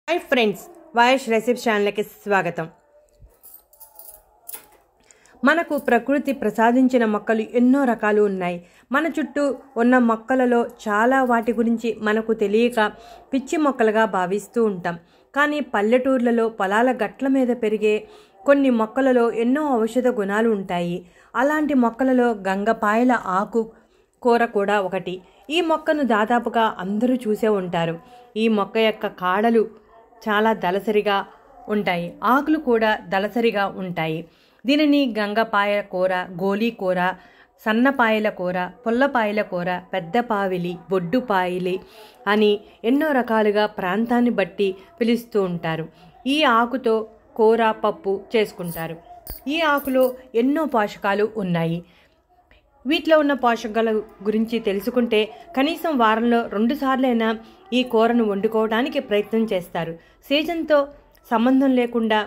Hi friends, voice recipe ఛానల్కి స్వాగతం. మనకు ప్రకృతి ప్రసాదించిన మొక్కలు ఎన్నో రకాలు ఉన్నాయి. మన చుట్టూ ఉన్న మొక్కలలో చాలా వాటి గురించి మనకు తెలియక పిచ్చి మొక్కలుగా భావిస్తూ ఉంటాం. కానీ పల్లెటూర్లలో పొలాల గట్ల మీద పెరిగే కొన్ని మొక్కలలో ఎన్నో ఔషధ గుణాలు ఉంటాయి. అలాంటి మొక్కలలో గంగపాయల ఆకు కూర కూడా ఒకటి. ఈ మొక్కను దాదాపుగా అందరూ చూసే ఉంటారు. ఈ మొక్క యొక్క కాడలు చాలా దళసరిగా ఉంటాయి, ఆకులు కూడా దళసరిగా ఉంటాయి. దీనిని గంగపాయ కూర, గోలీ కూర, సన్నపాయల కూర, పుల్లపాయల కూర, పెద్ద పావిలి, బొడ్డు పాయలి అని ఎన్నో రకాలుగా ప్రాంతాన్ని బట్టి పిలుస్తూ ఉంటారు. ఈ ఆకుతో కూర, పప్పు చేసుకుంటారు. ఈ ఆకులో ఎన్నో పోషకాలు ఉన్నాయి. వీటిలో ఉన్న పోషకాల గురించి తెలుసుకుంటే కనీసం వారంలో 2 సార్లైనా ఈ కూరను వండుకోవడానికి ప్రయత్నం చేస్తారు. సీజన్తో సంబంధం లేకుండా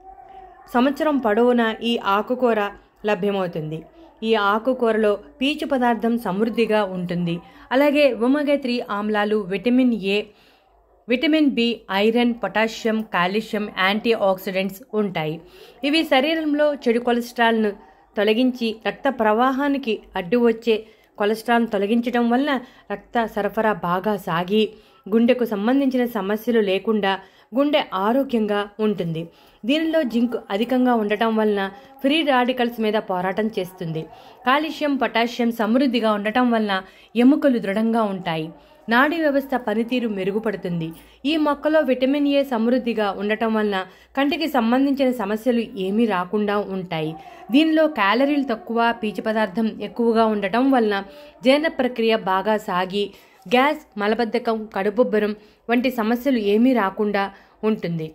సంవత్సరం పొడవునా ఈ ఆకుకూర లభ్యమవుతుంది. ఈ ఆకుకూరలో పీచు పదార్థం సమృద్ధిగా ఉంటుంది. అలాగే ఒమేగా 3 ఆమ్లాలు, vitamin A, vitamin B, iron, potassium, calcium, antioxidants ఉంటాయి. ఇవి శరీరంలో చెడు కొలెస్ట్రాల్ను తొలగించి రక్త ప్రవాహానికి అడ్డు వచ్చే కొలెస్ట్రాల్ను తొలగించడం వలన రక్త సరఫరా బాగా సాగి గుండెకు సంబంధించిన సమస్యలు లేకుండా గుండె ఆరోగ్యంగా ఉంటుంది. దీనిలో జింక్ అధికంగా ఉండటం వలన ఫ్రీ రాడికల్స్ మీద పోరాటం చేస్తుంది. కాల్షియం, పొటాషియం సమృద్ధిగా ఉండటం వలన ఎముకలు దృఢంగా ఉంటాయి. నాడీ వ్యవస్థ పనితీరు మెరుగుపడుతుంది. ఈ మొక్కలో విటమిన్ ఏ సమృద్ధిగా ఉండటం వలన కంటికి సంబంధించిన సమస్యలు ఏమీ రాకుండా ఉంటాయి. దీనిలో క్యాలరీలు తక్కువ, పీచు పదార్థం ఎక్కువగా ఉండటం వలన జీర్ణ ప్రక్రియ బాగా సాగి గ్యాస్, మలబద్ధకం, కడుపుబ్బరం వంటి సమస్యలు ఏమీ రాకుండా ఉంటుంది.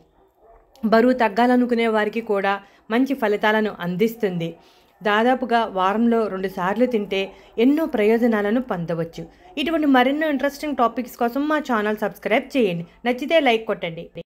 బరువు తగ్గాలనుకునే వారికి కూడా మంచి ఫలితాలను అందిస్తుంది. దాదాపుగా వారంలో 2 సార్లు తింటే ఎన్నో ప్రయోజనాలను పొందవచ్చు. ఇటువంటి మరెన్నో ఇంట్రెస్టింగ్ టాపిక్స్ కోసం మా ఛానల్ సబ్స్క్రైబ్ చేయండి. నచ్చితే లైక్ కొట్టండి.